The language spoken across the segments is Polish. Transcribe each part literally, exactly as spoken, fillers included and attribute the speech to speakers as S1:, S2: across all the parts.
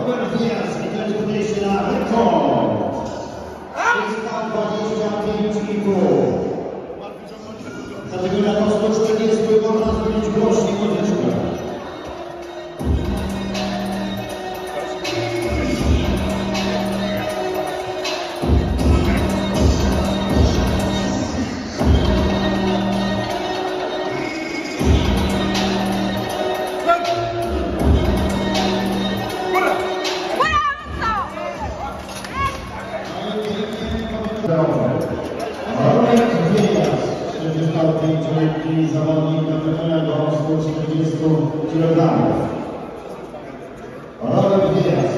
S1: Robert Diaz, i to jest na rekord. trzysta dwadzieścia pięć i pół. Kategoria do sto czterdzieści można zrobić głośniej muzyczkę. Robert Diaz, czterdzieści pięcioletni zawodnik kategoria do sto czterdziestu kilogramów. Robert Diaz.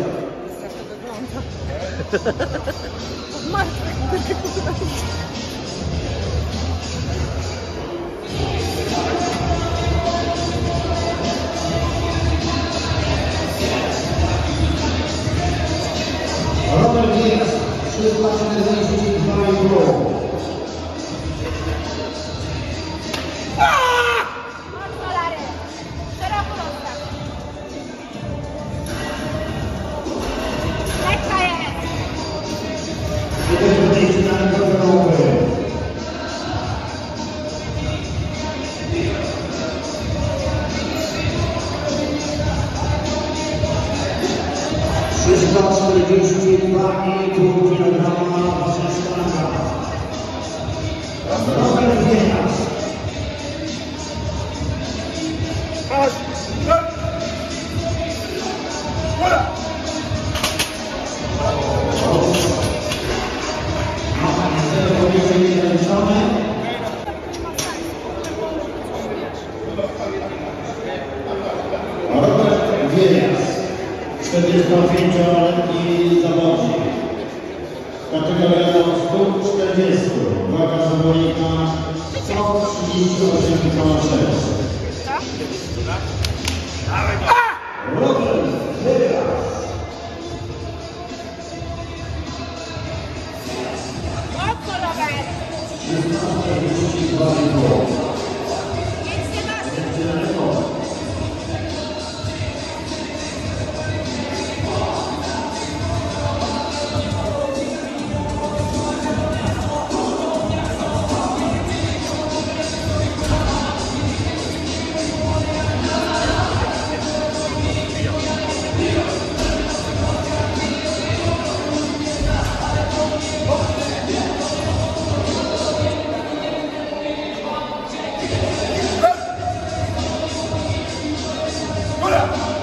S1: Robert Diaz, trzysta czterdzieści dwa i pół. trzysta czterdzieści dwa i pół kilograma wasza sztanka. Robert Diaz. Robert Diaz, czterdziestopięcioletni zawodnik. Kategoria do stu czterdziestu. Waga zawodnika sto trzydzieści osiem przecinek sześć. Robert Diaz.
S2: Mocno, Robert!
S1: trzysta czterdzieści dwa i pół.
S3: Hola!